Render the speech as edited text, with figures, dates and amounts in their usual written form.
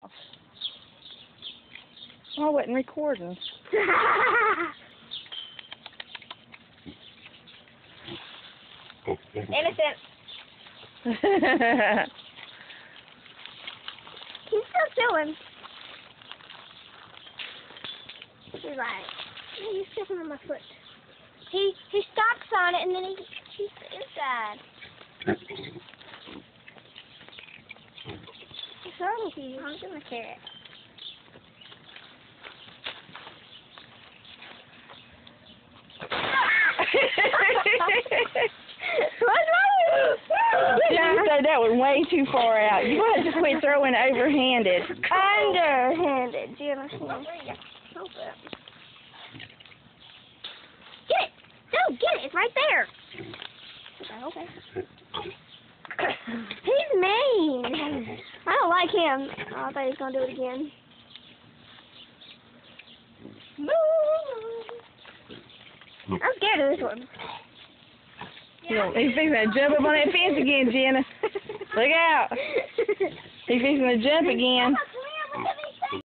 I wasn't recording. Innocent. He's still chilling. He's like, he's stepping on my foot. He stalks on it and then he's inside. What's wrong with you? I'm gonna carrot. What's wrong with you? You said that was way too far out. You have to quit throwing overhanded. Underhanded. Do you understand? Hold up. Get it! No, get it! It's right there. Okay. He's mean. I don't like him. Oh, I thought he was gonna do it again. I'm scared of this one. He's fixing to jump up on that fence again, Jenna. Look out. He's fixing to jump again.